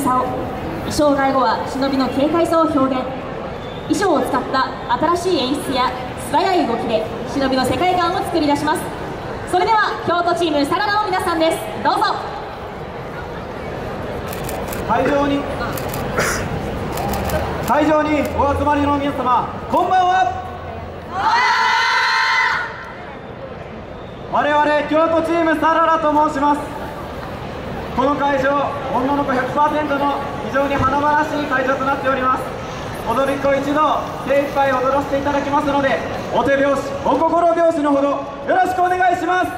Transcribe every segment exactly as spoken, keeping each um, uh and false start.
さを、衣装替え後は忍びの軽快さを表現。衣装を使った新しい演出や素早い動きで忍びの世界観を作り出します。それでは京都チームサララの皆さんです。どうぞ。 会場に会場にお集まりの皆様、こんばんは。我々京都チームサララと申します。この会場、女の子 ひゃくパーセント の非常に華々しい会場となっております。踊り子一同精一杯踊らせていただきますので、お手拍子お心拍子のほどよろしくお願いします。よろしくお願いし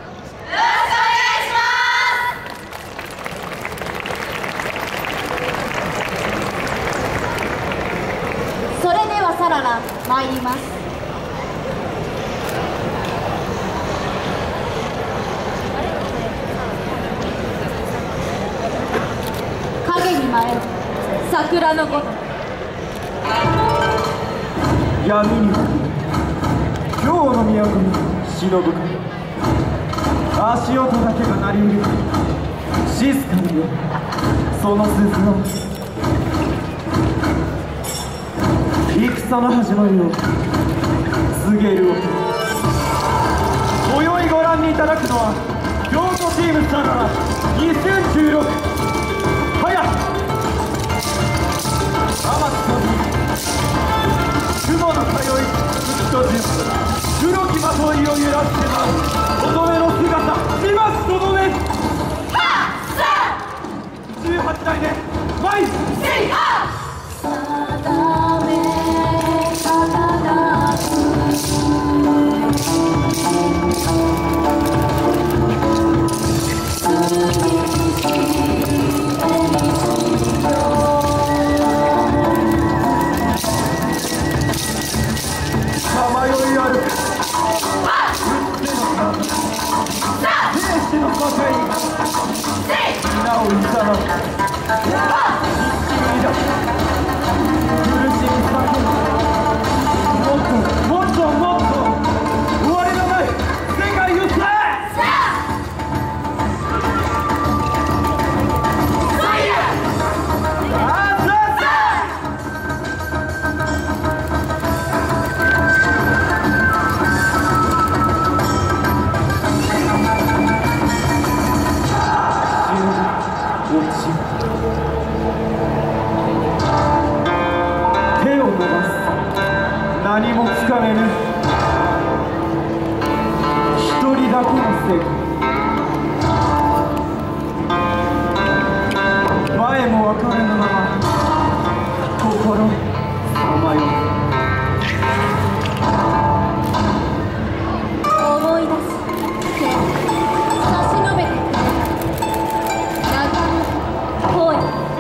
ます。それではサララ参ります。影に舞え桜のごと闇に京の都に忍ぶか、足音だけが鳴りうる静かによその鈴を、戦の始まりを告げる音。今宵ご覧にいただくのは京都チームサララにせんじゅうろくはや天津の雲の通い月と順、黒きまといを揺らして舞う乙女の姿、見ますとどめ。じゅうはちだいめマイセイハ何もつかめぬ一人だけの世界。前も分からぬまま心さまよう。 思い出す手差し伸べて長い恋。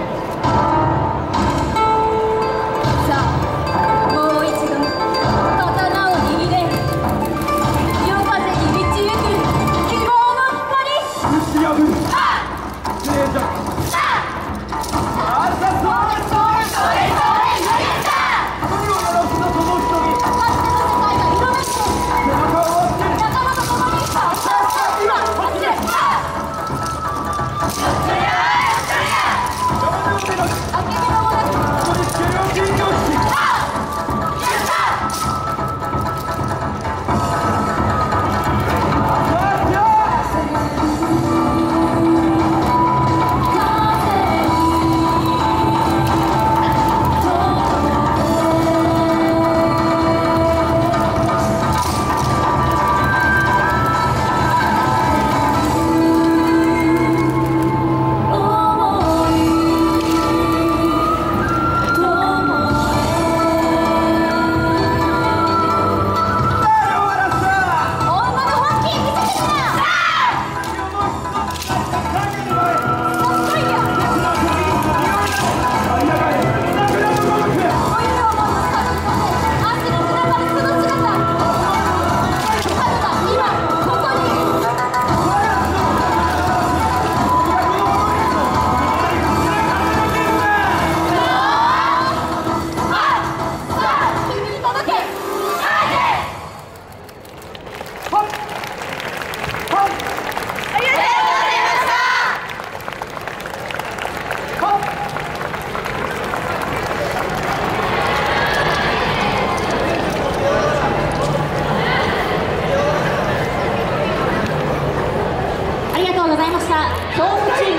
さあもう一度刀を握れ。夜風に導く希望。 した京都チーム